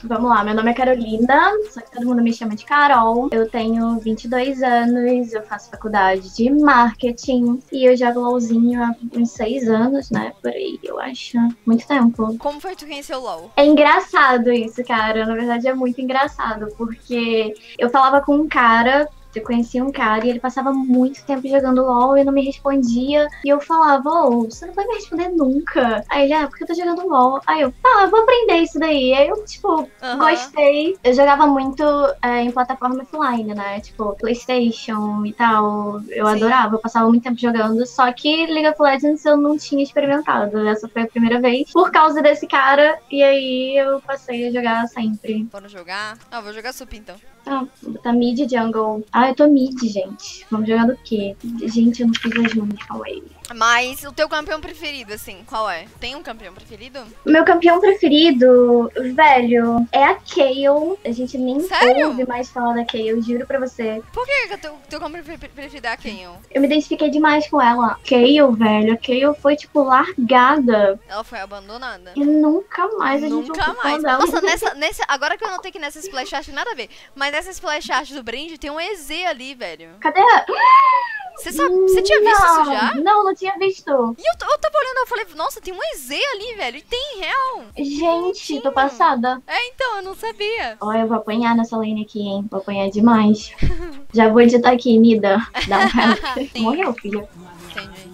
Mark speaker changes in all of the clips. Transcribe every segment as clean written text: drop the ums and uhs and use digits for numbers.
Speaker 1: Vamos lá, meu nome é Carolina, só que todo mundo me chama de Carol. Eu tenho 22 anos, eu faço faculdade de marketing e eu jogo LOLzinho há uns 6 anos, né? Por aí, eu acho. Muito tempo.
Speaker 2: Como foi que tu conheceu o LoL?
Speaker 1: É engraçado isso, cara. Na verdade, é muito engraçado, porque eu falava com um cara. Eu conhecia um cara e ele passava muito tempo jogando LOL e não me respondia. E eu falava, ô, você não vai me responder nunca. Aí ele, porque eu tô jogando LOL. Aí eu, tá, eu vou aprender isso daí. Aí eu, tipo, gostei. Eu jogava muito em plataforma offline, né? Tipo, PlayStation e tal. Eu adorava, eu passava muito tempo jogando. Só que League of Legends eu não tinha experimentado. Essa foi a primeira vez. Por causa desse cara. E aí eu passei a jogar sempre.
Speaker 2: Bora jogar? Ah, vou jogar sup então.
Speaker 1: Vou botar mid jungle. Eu tô mid, gente. Vamos jogar do quê? Gente, eu não fiz as runas, calma aí.
Speaker 2: Mas o teu campeão preferido, assim, qual é? Tem um campeão preferido?
Speaker 1: O meu campeão preferido, velho, é a Kayle. A gente nem ouve mais falar da Kayle, juro pra você.
Speaker 2: Por que o teu campeão preferido é a Kayle?
Speaker 1: Eu me identifiquei demais com ela. Kayle, velho, a Kayle foi, tipo, largada.
Speaker 2: Ela foi abandonada.
Speaker 1: E nunca mais a gente
Speaker 2: Nunca mais. Nossa, agora que eu notei que nessa splash art nada a ver, mas nessa splash art do Brand tem um EZ ali, velho.
Speaker 1: Cadê a...
Speaker 2: Você tinha visto isso já?
Speaker 1: Não tinha visto.
Speaker 2: E eu tava olhando, eu falei, nossa, tem um EZ ali, velho. E tem, real.
Speaker 1: Gente, tô passada.
Speaker 2: Então, eu não sabia.
Speaker 1: Ó, eu vou apanhar nessa lane aqui, hein. Vou apanhar demais. Já vou editar aqui, Mida. Dá um help. Morreu, filha.
Speaker 2: Entendi.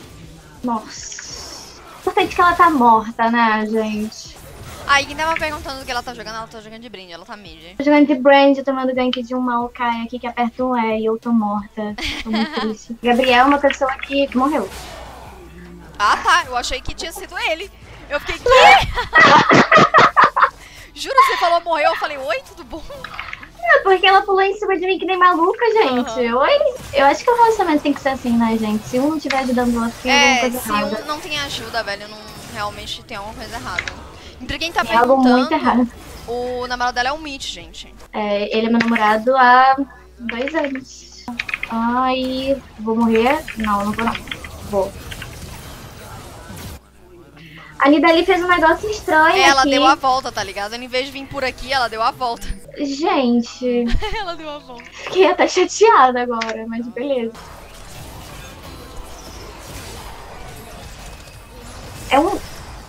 Speaker 1: Nossa. Importante que ela tá morta, né, gente?
Speaker 2: Aí, quem tava perguntando do que ela tá jogando de brinde, ela tá mid.
Speaker 1: Tô jogando de Brand, tomando gank de um Maokai aqui que aperta um E e eu tô morta. Tô muito triste. Gabriel é uma pessoa que morreu.
Speaker 2: Ah, tá. Eu achei que tinha sido ele. Eu fiquei, quê? Juro, você falou morreu, eu falei, oi, tudo bom?
Speaker 1: Porque ela pulou em cima de mim que nem maluca, gente. Oi? Eu acho que o relacionamento tem que ser assim, né, gente? Se um não estiver ajudando o outro, tem alguma coisa errada.
Speaker 2: Se um não tem ajuda, velho, não realmente tem alguma coisa errada. Pra quem tá
Speaker 1: perguntando, algo muito errado.
Speaker 2: O namorado dela é um Mitch, gente.
Speaker 1: Ele é meu namorado há 2 anos. Ai, vou morrer? Não vou não. Vou. A Nidalee fez um negócio estranho
Speaker 2: Ela
Speaker 1: aqui.
Speaker 2: deu a volta, tá ligado? Em vez de vir por aqui, ela deu a volta.
Speaker 1: Gente.
Speaker 2: Ela deu a volta.
Speaker 1: Fiquei até chateada agora, mas beleza. É um...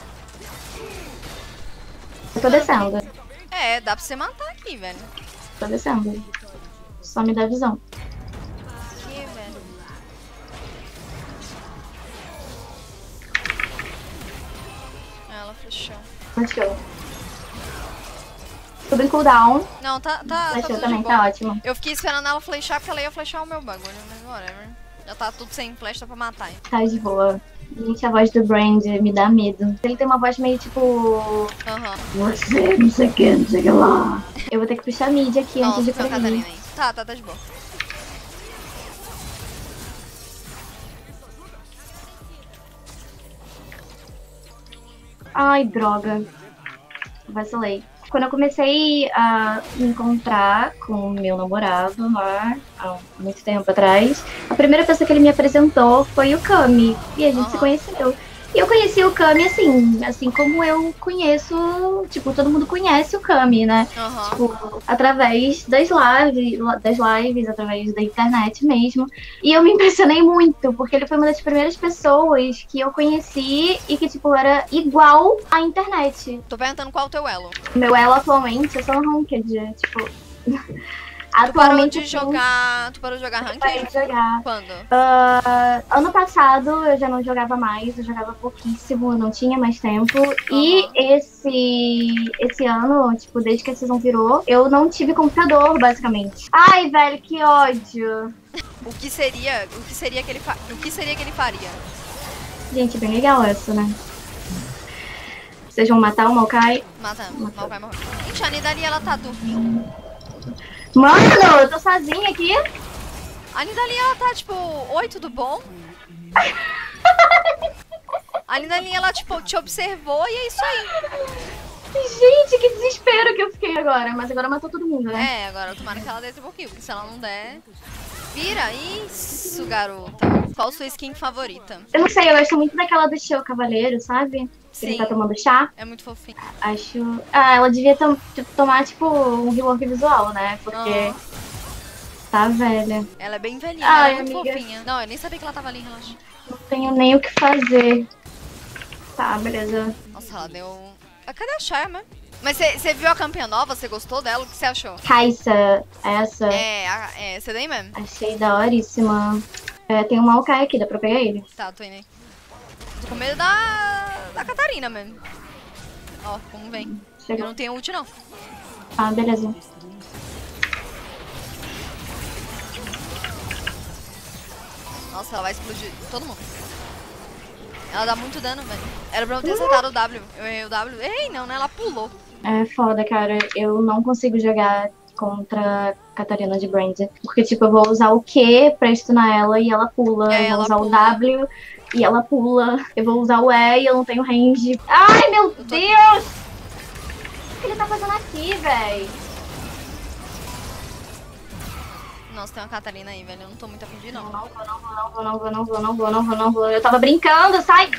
Speaker 1: Eu tô descendo.
Speaker 2: Dá pra você matar aqui, velho.
Speaker 1: Tô descendo. Só me dá visão.
Speaker 2: Que, velho? Ela flechou.
Speaker 1: Flechou. Tudo em cooldown.
Speaker 2: Não, tá
Speaker 1: Flechou
Speaker 2: tudo
Speaker 1: também,
Speaker 2: de
Speaker 1: tá ótimo.
Speaker 2: Eu fiquei esperando ela flechar porque ela ia flechar o meu bagulho, mas whatever. Já tá tudo sem flecha pra matar.
Speaker 1: Tá de boa. Gente, a voz do Brand me dá medo. Ele tem uma voz meio tipo... Você, não sei o que, não sei o que lá. Eu vou ter que puxar mid aqui antes de correr.
Speaker 2: Tá de boa.
Speaker 1: Ai, droga. Vacilei. Quando eu comecei a me encontrar com o meu namorado lá, há muito tempo atrás, a primeira pessoa que ele me apresentou foi o Kami. E a gente se conheceu. E eu conheci o Kami assim como eu conheço, tipo, todo mundo conhece o Kami, né? Tipo, através das lives, através da internet mesmo. E eu me impressionei muito, porque ele foi uma das primeiras pessoas que eu conheci e que, tipo, era igual à internet.
Speaker 2: Tô perguntando qual é o teu elo.
Speaker 1: Meu elo atualmente, eu sou no Ranked, tipo...
Speaker 2: Tu parou de jogar Ranked?
Speaker 1: Parei de jogar.
Speaker 2: Quando?
Speaker 1: Ano passado eu já não jogava mais, eu jogava pouquíssimo, eu não tinha mais tempo. E esse ano, tipo, desde que a season virou, eu não tive computador, basicamente. Ai, velho, que ódio.
Speaker 2: O que seria que ele faria?
Speaker 1: Gente, bem legal essa, né? Vocês vão matar o Maokai?
Speaker 2: Matamos. Maokai morreu. Gente, a Nidalee, ela tá dormindo.
Speaker 1: Mano, eu tô sozinha aqui.
Speaker 2: A Nidalee, ela tá tipo, oi, tudo bom? A Nidalee, ela tipo, te observou e é isso aí.
Speaker 1: Gente, que desespero que eu fiquei pouquinho agora, mas agora matou todo mundo, né?
Speaker 2: É, agora tomara que ela dê triple kill, porque se ela não der... Vira! Isso, garota. Qual sua skin favorita?
Speaker 1: Eu não sei, eu gosto muito daquela do Show Cavaleiro, sabe? Que ele
Speaker 2: Sim.
Speaker 1: tá tomando chá.
Speaker 2: É muito fofinho.
Speaker 1: Acho... Ah, ela devia tomar, tipo, um rework visual, né? Porque tá velha.
Speaker 2: Ela é bem velhinha,
Speaker 1: Ai,
Speaker 2: ela é muito
Speaker 1: amiga.
Speaker 2: fofinha. Não, eu nem sabia que ela tava ali, relaxa.
Speaker 1: Não tenho nem o que fazer. Tá, beleza.
Speaker 2: Nossa, ela deu... Ah, cadê a Sharma? Mas você viu a campeã nova? Você gostou dela? O que você achou?
Speaker 1: Kaisa, essa.
Speaker 2: É, essa daí mesmo.
Speaker 1: Achei daoríssima. É, tem um Maokai aqui, dá pra pegar ele?
Speaker 2: Tá, tô indo aí. Tô com medo da Catarina mesmo. Ó, como vem.
Speaker 1: Chegou.
Speaker 2: Eu não tenho ult, não.
Speaker 1: Ah, beleza.
Speaker 2: Nossa, ela vai explodir todo mundo. Ela dá muito dano, velho. Era pra eu ter acertado o W. Eu errei o W. Errei não, né? Ela pulou.
Speaker 1: É foda, cara. Eu não consigo jogar contra a Catarina de Brand. Porque, tipo, eu vou usar o Q pra stunar ela e ela pula.
Speaker 2: É,
Speaker 1: eu vou
Speaker 2: ela
Speaker 1: usar
Speaker 2: pula.
Speaker 1: o W e ela pula. Eu vou usar o E e eu não tenho range. Ai, meu Deus! O que ele tá fazendo aqui, véi?
Speaker 2: Nossa, tem uma Catarina aí, velho. Eu não tô muito afim de ir, não.
Speaker 1: Não vou. Eu tava brincando, sai!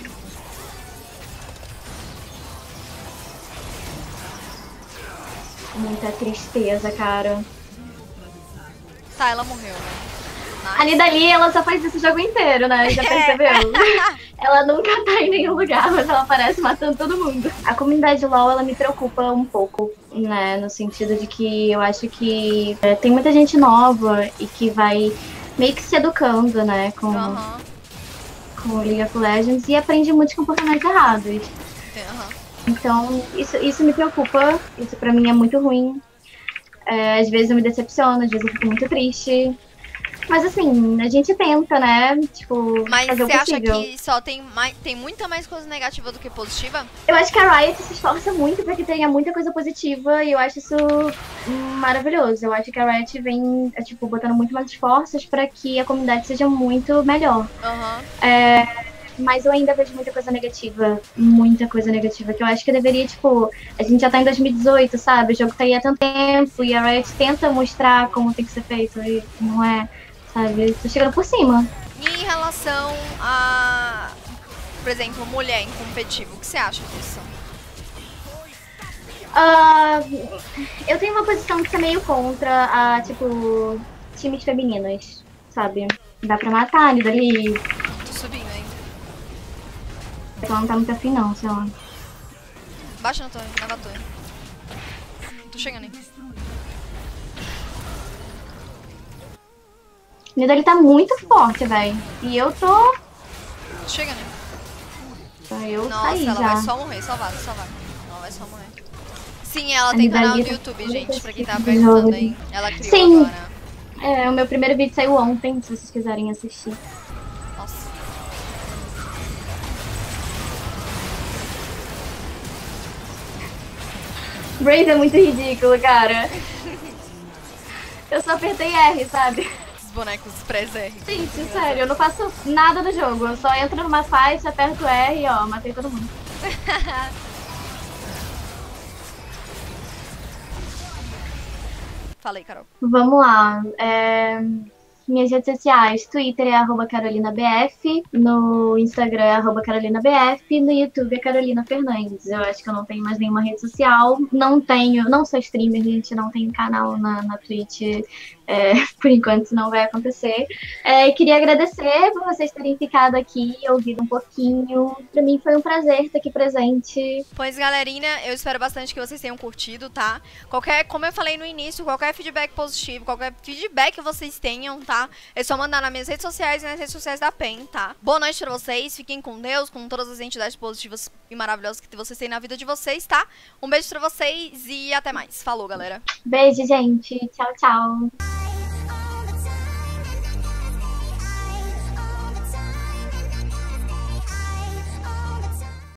Speaker 1: Muita tristeza, cara.
Speaker 2: Tá, ela morreu, velho.
Speaker 1: A Nidalee, ela só faz isso o jogo inteiro, né? Já percebeu? Ela nunca tá em nenhum lugar, mas ela aparece matando todo mundo. A comunidade LoL, ela me preocupa um pouco, né? No sentido de que eu acho que tem muita gente nova e que vai meio que se educando, né? Com League of Legends e aprende muitos comportamentos errados. Então, isso me preocupa. Isso pra mim é muito ruim. Às vezes eu me decepciono, às vezes eu fico muito triste. Mas assim, a gente tenta, né? Tipo,
Speaker 2: mas
Speaker 1: fazer o
Speaker 2: você acha
Speaker 1: possível.
Speaker 2: que só tem muita mais coisa negativa do que positiva?
Speaker 1: Eu acho que a Riot se esforça muito pra que tenha muita coisa positiva e eu acho isso maravilhoso. Eu acho que a Riot vem, tipo, botando muito mais esforços pra que a comunidade seja muito melhor. Mas eu ainda vejo muita coisa negativa, que eu acho que deveria, tipo, a gente já tá em 2018, sabe? O jogo tá aí há tanto tempo e a Riot tenta mostrar como tem que ser feito e não é, sabe? Tô chegando por cima.
Speaker 2: E em relação a, por exemplo, mulher em competitivo, o que você acha disso?
Speaker 1: Eu tenho uma posição que tá meio contra a, tipo, times femininos, sabe? Dá pra matar ali dali.
Speaker 2: Tô subindo, hein?
Speaker 1: Ela não tá muito afim não, sei lá.
Speaker 2: Baixa na torre, leva a torre. Tô chegando aí.
Speaker 1: O Nidalee tá muito forte, velho. E eu tô...
Speaker 2: Tô chegando aí.
Speaker 1: Eu
Speaker 2: Nossa,
Speaker 1: saí
Speaker 2: ela
Speaker 1: já.
Speaker 2: vai só morrer, só vai. Ela vai só morrer. Sim, ela tem canal no YouTube, gente, pra quem tá perguntando aí. Ela criou
Speaker 1: Sim.
Speaker 2: agora.
Speaker 1: O meu primeiro vídeo saiu ontem, se vocês quiserem assistir.
Speaker 2: Nossa.
Speaker 1: Braze é muito ridículo, cara. Eu só apertei R, sabe?
Speaker 2: Os bonecos pré-R.
Speaker 1: Gente, sério, eu não faço nada no jogo. Eu só entro numa fight, aperto R e ó, matei todo mundo.
Speaker 2: Falei, Carol.
Speaker 1: Vamos lá. Minhas redes sociais, Twitter é @carolinabf, no Instagram é @carolinabf, no YouTube é Carolina Fernandes. Eu acho que eu não tenho mais nenhuma rede social. Não sou streamer, gente, não tenho canal na Twitch. Por enquanto isso não vai acontecer. Queria agradecer por vocês terem ficado aqui e ouvido um pouquinho. Pra mim foi um prazer estar aqui presente.
Speaker 2: Pois, galerinha, eu espero bastante que vocês tenham curtido, tá? Como eu falei no início, qualquer feedback positivo, qualquer feedback que vocês tenham, tá? É só mandar nas minhas redes sociais e nas redes sociais da PEN, tá? Boa noite pra vocês, fiquem com Deus, com todas as entidades positivas e maravilhosas que vocês têm na vida de vocês, tá? Um beijo pra vocês e até mais. Falou, galera.
Speaker 1: Beijo, gente. Tchau, tchau.